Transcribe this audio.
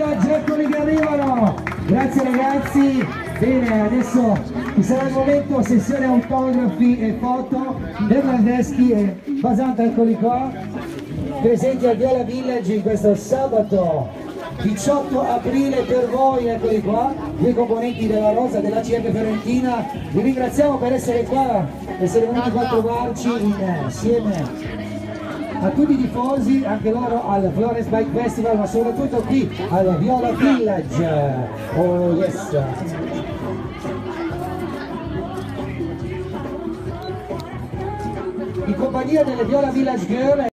Village, eccoli che arrivano! Grazie ragazzi! Bene, adesso ci sarà il momento sessione autografi e foto. Bernardeschi e Basanta, eccoli qua, presenti al Viola Village in questo sabato 18 aprile per voi, eccoli qua, due componenti della Rosa dell'ACF Fiorentina. Vi ringraziamo per essere qua, essere venuti qua a trovarci insieme a tutti i tifosi, anche loro al Florence Bike Festival, ma soprattutto qui al Viola Village. Oh yes! In compagnia delle Viola Village Girl.